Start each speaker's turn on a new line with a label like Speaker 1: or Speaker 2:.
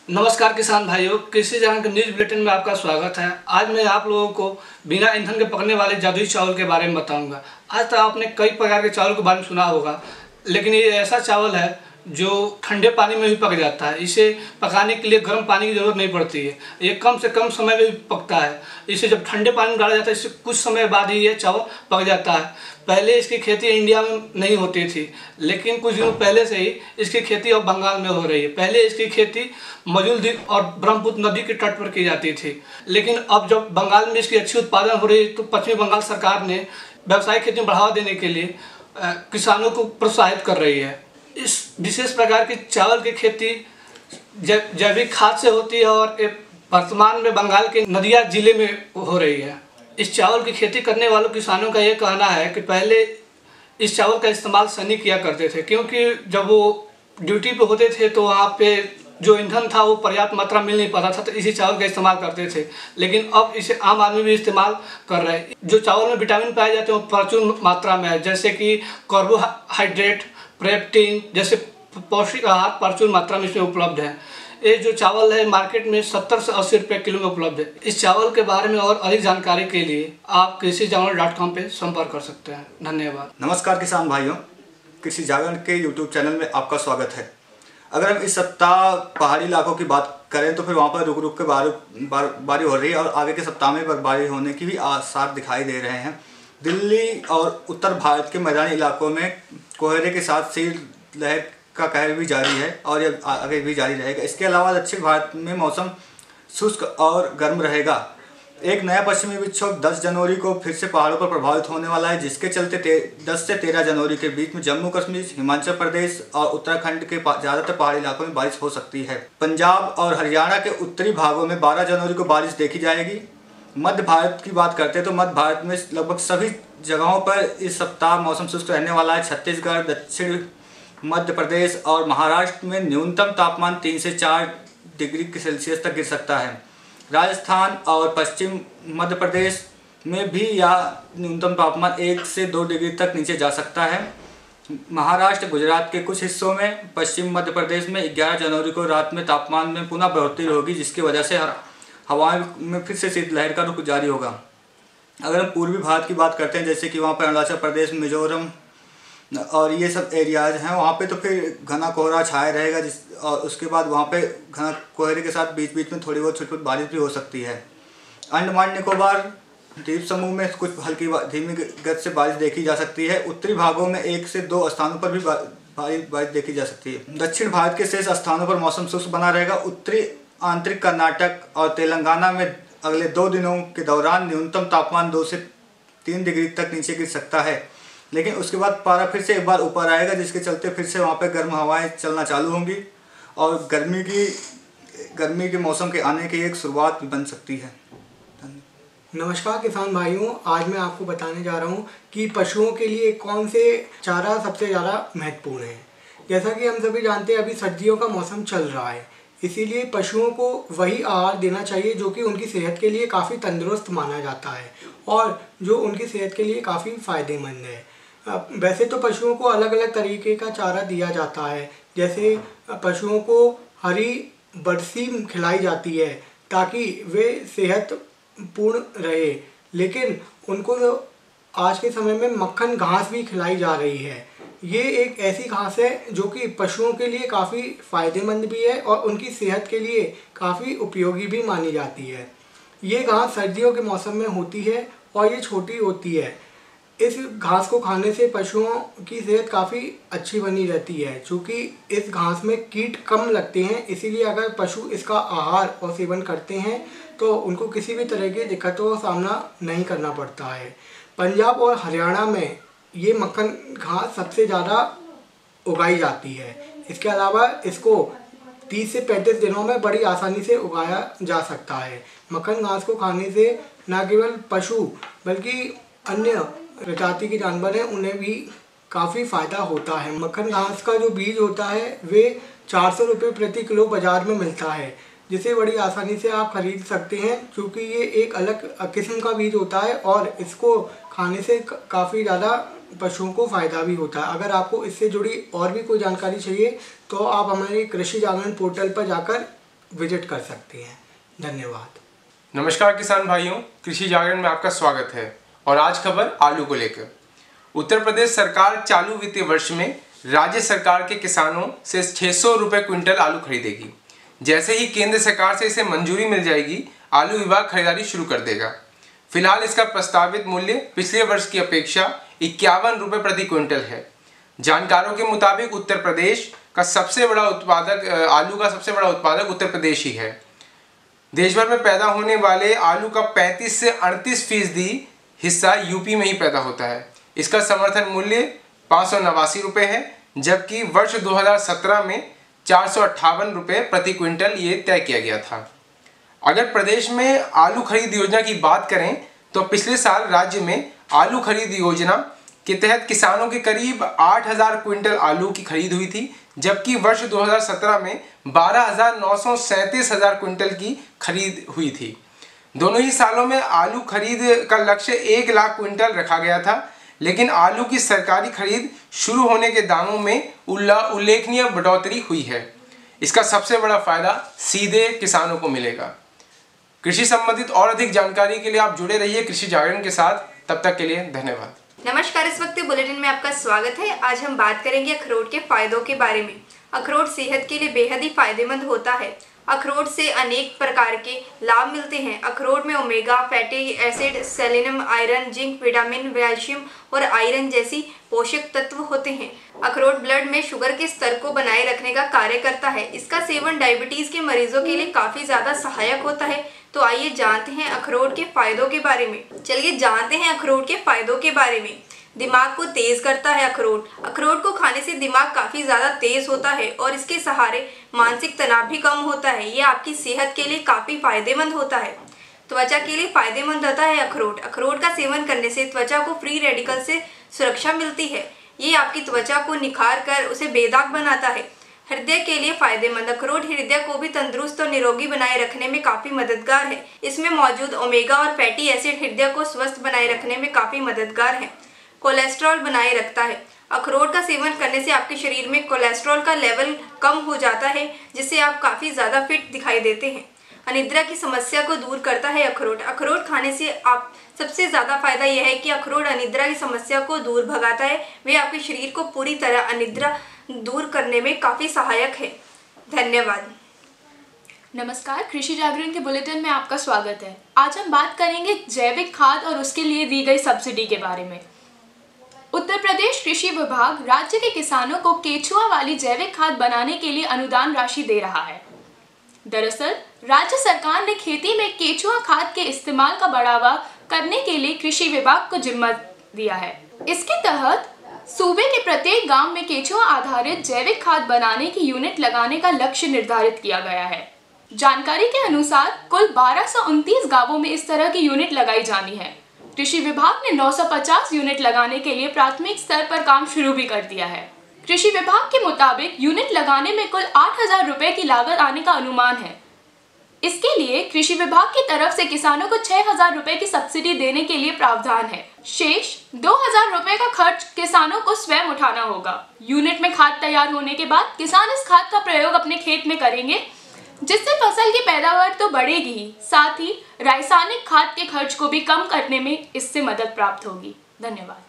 Speaker 1: नमस्कार किसान भाइयों, कृषि जागरण के न्यूज़ बुलेटिन में आपका स्वागत है। आज मैं आप लोगों को बिना ईंधन के पकने वाले जादुई चावल के बारे में बताऊंगा। आज तक आपने कई प्रकार के चावल के बारे में सुना होगा, लेकिन ये ऐसा चावल है जो ठंडे पानी में भी पक जाता है। इसे पकाने के लिए गर्म पानी की ज़रूरत नहीं पड़ती है। ये कम से कम समय में भी पकता है। इसे जब ठंडे पानी में डाला जाता है, इससे कुछ समय बाद ही ये चावल पक जाता है। पहले इसकी खेती इंडिया में नहीं होती थी, लेकिन कुछ दिनों पहले से ही इसकी खेती अब बंगाल में हो रही है। पहले इसकी खेती मजूल द्वीप और ब्रह्मपुत्र नदी के तट पर की जाती थी, लेकिन अब जब बंगाल में इसकी अच्छी उत्पादन हो रही है तो पश्चिमी बंगाल सरकार ने व्यावसायिक खेती में बढ़ावा देने के लिए किसानों को प्रोत्साहित कर रही है। इस विशेष प्रकार की चावल की खेती जैविक खाद से होती है और वर्तमान में बंगाल के नदिया जिले में हो रही है। इस चावल की खेती करने वालों किसानों का ये कहना है कि पहले इस चावल का इस्तेमाल सैनिक किया करते थे, क्योंकि जब वो ड्यूटी पे होते थे तो वहाँ पे जो ईंधन था वो पर्याप्त मात्रा मिल नहीं पाता था, तो इसी चावल का इस्तेमाल करते थे। लेकिन अब इसे आम आदमी भी इस्तेमाल कर रहे हैं। जो चावल में विटामिन पाए जाते हैं वो प्रचुर मात्रा में है, जैसे कि कार्बोहाइड्रेट, प्रोटीन जैसे पौष्टिक आहार प्रचुर मात्रा में इसमें उपलब्ध है। ये जो चावल है मार्केट में 70 से 80 रुपये किलो में उपलब्ध है। इस चावल के बारे में और अधिक जानकारी के लिए आप कृषि जागरण .com पे संपर्क कर सकते हैं। धन्यवाद।
Speaker 2: नमस्कार किसान भाइयों, कृषि जागरण के यूट्यूब चैनल में आपका स्वागत है। अगर हम इस सप्ताह पहाड़ी इलाकों की बात करें तो फिर वहाँ पर रुक रुक के बारी हो रही है और आगे के सप्ताह में बर्फबारी होने की भी आसार दिखाई दे रहे हैं। दिल्ली और उत्तर भारत के मैदानी इलाकों में कोहरे के साथ शीतलहर का कहर भी जारी है और यह आगे भी जारी रहेगा। इसके अलावा दक्षिण भारत में मौसम शुष्क और गर्म रहेगा। एक नया पश्चिमी विक्षोभ 10 जनवरी को फिर से पहाड़ों पर प्रभावित होने वाला है, जिसके चलते 10 से 13 जनवरी के बीच में जम्मू कश्मीर, हिमाचल प्रदेश और उत्तराखंड के ज़्यादातर पहाड़ी इलाकों में बारिश हो सकती है। पंजाब और हरियाणा के उत्तरी भागों में 12 जनवरी को बारिश देखी जाएगी। मध्य भारत की बात करते हैं तो मध्य भारत में लगभग सभी जगहों पर इस सप्ताह मौसम शुष्क रहने वाला है। छत्तीसगढ़, दक्षिण मध्य प्रदेश और महाराष्ट्र में न्यूनतम तापमान 3 से 4 डिग्री सेल्सियस तक गिर सकता है। राजस्थान और पश्चिम मध्य प्रदेश में भी यह न्यूनतम तापमान 1 से 2 डिग्री तक नीचे जा सकता है। महाराष्ट्र, गुजरात के कुछ हिस्सों में, पश्चिम मध्य प्रदेश में 11 जनवरी को रात में तापमान में पुनः बढ़ोतरी होगी, जिसकी वजह से हवाएं में फिर से शीतलहर का रुख जारी होगा। अगर हम पूर्वी भारत की बात करते हैं, जैसे कि वहाँ पर अरुणाचल प्रदेश, मिजोरम और ये सब एरियाज हैं, वहाँ पे तो फिर घना कोहरा छाया रहेगा और उसके बाद वहाँ पे घना कोहरे के साथ बीच बीच में थोड़ी बहुत छोटी बारिश भी हो सकती है। अंडमान निकोबार द्वीप समूह में कुछ हल्की धीमी गति से बारिश देखी जा सकती है। उत्तरी भागों में 1 से 2 स्थानों पर भी बारिश देखी जा सकती है। दक्षिण भारत के शेष स्थानों पर मौसम शुष्क बना रहेगा। उत्तरी आंतरिक कर्नाटक और तेलंगाना में अगले 2 दिनों के दौरान न्यूनतम तापमान 2 से 3 डिग्री तक नीचे गिर सकता है, लेकिन उसके बाद पारा फिर से एक बार ऊपर आएगा, जिसके चलते फिर से वहाँ पे गर्म हवाएं चलना चालू होंगी और गर्मी के मौसम के आने की एक शुरुआत बन सकती है।
Speaker 3: नमस्कार किसान भाइयों, आज मैं आपको बताने जा रहा हूँ कि पशुओं के लिए कौन से चारा सबसे ज़्यादा महत्वपूर्ण है। जैसा कि हम सभी जानते हैं, अभी सर्दियों का मौसम चल रहा है, इसीलिए पशुओं को वही आहार देना चाहिए जो कि उनकी सेहत के लिए काफ़ी तंदुरुस्त माना जाता है और जो उनकी सेहत के लिए काफ़ी फ़ायदेमंद है। वैसे तो पशुओं को अलग अलग तरीके का चारा दिया जाता है, जैसे पशुओं को हरी बरसी खिलाई जाती है ताकि वे सेहतपूर्ण रहे, लेकिन उनको आज के समय में मक्खन घास भी खिलाई जा रही है। ये एक ऐसी घास है जो कि पशुओं के लिए काफ़ी फ़ायदेमंद भी है और उनकी सेहत के लिए काफ़ी उपयोगी भी मानी जाती है। ये घास सर्दियों के मौसम में होती है और ये छोटी होती है। इस घास को खाने से पशुओं की सेहत काफ़ी अच्छी बनी रहती है। चूँकि इस घास में कीट कम लगते हैं, इसीलिए अगर पशु इसका आहार और सेवन करते हैं तो उनको किसी भी तरह की दिक्कतों का सामना नहीं करना पड़ता है। पंजाब और हरियाणा में ये मक्खन घास सबसे ज़्यादा उगाई जाती है। इसके अलावा इसको 30 से 35 दिनों में बड़ी आसानी से उगाया जा सकता है। मक्खन घास को खाने से न केवल पशु बल्कि अन्य प्रजाति के जानवर हैं, उन्हें भी काफ़ी फ़ायदा होता है। मक्खन घास का जो बीज होता है वे 400 रुपये प्रति किलो बाज़ार में मिलता है, जिसे बड़ी आसानी से आप खरीद सकते हैं, क्योंकि ये एक अलग किस्म का बीज होता है और इसको खाने से काफ़ी ज़्यादा पशुओं को फ़ायदा भी होता है। अगर आपको इससे जुड़ी और भी कोई जानकारी चाहिए तो आप हमारे कृषि जागरण पोर्टल पर जाकर विजिट कर सकते हैं। धन्यवाद।
Speaker 4: नमस्कार किसान भाइयों, कृषि जागरण में आपका स्वागत है। और आज खबर आलू को लेकर। उत्तर प्रदेश सरकार चालू वित्तीय वर्ष में राज्य सरकार के किसानों से 600 रुपये क्विंटल आलू खरीदेगी। जैसे ही केंद्र सरकार से इसे मंजूरी मिल जाएगी, आलू विभाग खरीदारी शुरू कर देगा। फिलहाल इसका प्रस्तावित मूल्य पिछले वर्ष की अपेक्षा 51 रुपये प्रति क्विंटल है। जानकारों के मुताबिक उत्तर प्रदेश का सबसे बड़ा उत्पादक आलू का सबसे बड़ा उत्पादक उत्तर प्रदेश ही है। देश भर में पैदा होने वाले आलू का 35 से 38% हिस्सा यूपी में ही पैदा होता है। इसका समर्थन मूल्य 589 रुपये है, जबकि वर्ष 2017 में 458 रुपये प्रति क्विंटल ये तय किया गया था। अगर प्रदेश में आलू खरीद योजना की बात करें तो पिछले साल राज्य में आलू खरीद योजना के तहत किसानों के करीब 8000 क्विंटल आलू की खरीद हुई थी, जबकि वर्ष 2017 में 12,937 क्विंटल की खरीद हुई थी। दोनों ही सालों में आलू खरीद का लक्ष्य 1 लाख क्विंटल रखा गया था, लेकिन आलू की सरकारी खरीद शुरू होने के दामों में उल्लेखनीय बढ़ोतरी हुई है। इसका सबसे बड़ा फायदा सीधे किसानों को मिलेगा। कृषि संबंधित और अधिक जानकारी के लिए आप जुड़े रहिए कृषि जागरण के साथ। तब तक के लिए धन्यवाद।
Speaker 5: नमस्कार, इस वक्त बुलेटिन में आपका स्वागत है। आज हम बात करेंगे अखरोट के फायदों के बारे में। अखरोट सेहत के लिए बेहद ही फायदेमंद होता है। अखरोट से अनेक प्रकार के लाभ मिलते हैं। अखरोट में omega fatty acid, selenium, iron, zinc, vitamin, calcium और आयरन जैसी पोषक तत्व होते हैं। अखरोट ब्लड में शुगर के स्तर को बनाए रखने का कार्य करता है। इसका सेवन डायबिटीज के मरीजों के लिए काफी ज्यादा सहायक होता है। तो आइए जानते हैं अखरोट के फायदों के बारे में। चलिए जानते हैं अखरोट के फायदों के बारे में। दिमाग को तेज करता है अखरोट। अखरोट को खाने से दिमाग काफी ज्यादा तेज होता है और इसके सहारे मानसिक तनाव भी कम होता है। ये आपकी सेहत के लिए काफी फायदेमंद होता है। त्वचा के लिए फायदेमंद होता है अखरोट। अखरोट का सेवन करने से त्वचा को फ्री रेडिकल से सुरक्षा मिलती है। ये आपकी त्वचा को निखार कर उसे बेदाग बनाता है। हृदय के लिए फायदेमंद। अखरोट हृदय को भी तंदुरुस्त और निरोगी बनाए रखने में काफी मददगार है। इसमें मौजूद ओमेगा और फैटी एसिड हृदय को स्वस्थ बनाए रखने में काफी मददगार है। कोलेस्ट्रॉल बनाए रखता है। अखरोट का सेवन करने से आपके शरीर में कोलेस्ट्रॉल का लेवल कम हो जाता है, जिससे आप काफी ज्यादा फिट दिखाई देते हैं। अनिद्रा की समस्या को दूर करता है अखरोट। अखरोट खाने से आप सबसे ज्यादा फायदा यह है कि अखरोट अनिद्रा की समस्या को दूर भगाता है। वे आपके शरीर को पूरी तरह अनिद्रा दूर करने में काफी सहायक है। धन्यवाद।
Speaker 6: नमस्कार, कृषि जागरण के बुलेटिन में आपका स्वागत है। आज हम बात करेंगे जैविक खाद और उसके लिए दी गई सब्सिडी के बारे में। उत्तर प्रदेश कृषि विभाग राज्य के किसानों को केचुआ वाली जैविक खाद बनाने के लिए अनुदान राशि दे रहा है। दरअसल राज्य सरकार ने खेती में केचुआ खाद के इस्तेमाल का बढ़ावा करने के लिए कृषि विभाग को जिम्मा दिया है। इसके तहत सूबे के प्रत्येक गांव में केचुआ आधारित जैविक खाद बनाने की यूनिट लगाने का लक्ष्य निर्धारित किया गया है। जानकारी के अनुसार कुल 1229 गांवों में इस तरह की यूनिट लगाई जानी है। कृषि विभाग ने 950 यूनिट लगाने के लिए प्राथमिक स्तर पर काम शुरू भी कर दिया है। कृषि विभाग के मुताबिक यूनिट लगाने में कुल 8000 रुपए की लागत आने का अनुमान है। इसके लिए कृषि विभाग की तरफ से किसानों को 6000 रुपए की सब्सिडी देने के लिए प्रावधान है। शेष 2000 रुपए का खर्च किसानों को स्वयं उठाना होगा। यूनिट में खाद तैयार होने के बाद किसान इस खाद का प्रयोग अपने खेत में करेंगे, जिससे फसल की पैदावार तो बढ़ेगी ही, साथ ही रासायनिक खाद के खर्च को भी कम करने में इससे मदद प्राप्त होगी। धन्यवाद।